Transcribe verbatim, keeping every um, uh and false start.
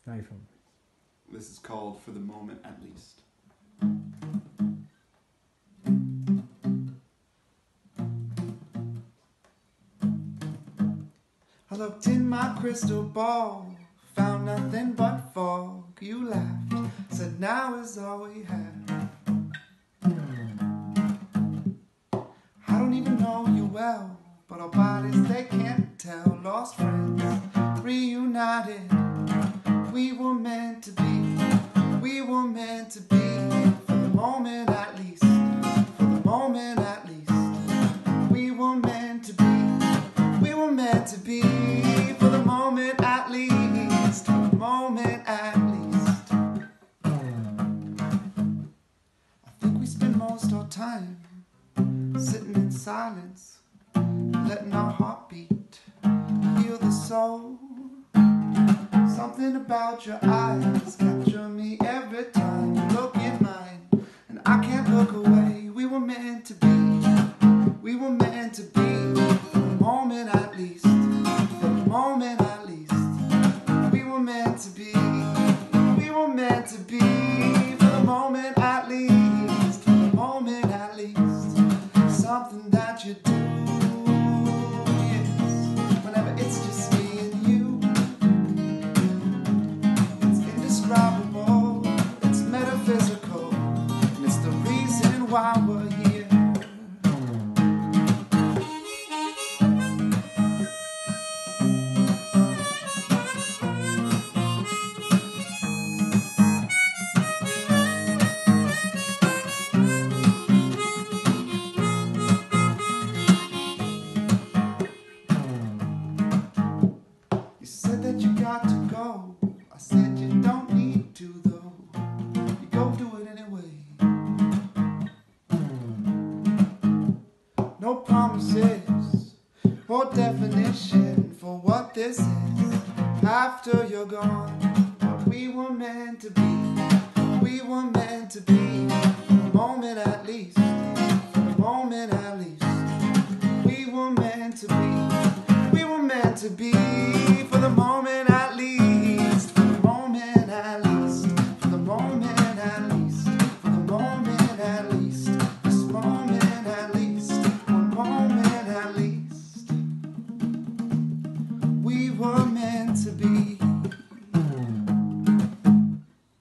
iPhone. This is called For the Moment at Least. I looked in my crystal ball, found nothing but fog. You laughed, said now is all we have. I don't even know you well, but our bodies they can't tell. Lost friends, reunited. We were meant to be, we were meant to be. For the moment at least, for the moment at least. We were meant to be, we were meant to be. For the moment at least, for the moment at least. I think we spend most our time sitting in silence, letting our heartbeat heal the soul. Something about your eyes capture me every time you look in mine, and I can't look away. We were meant to be, we were meant to be. For the moment at least, for the moment at least. We were meant to be, we were meant to be. For the moment at least, for the moment at least. Something that you do, yes, whenever it's just me and you. It's indescribable, it's metaphysical, and it's the reason why we're here. You said that you got to go. I said you don't need to though. You go do it anyway. No promises or definition for what this is after you're gone. But we were meant to be, we were meant to be. For the moment at least, for the moment at least.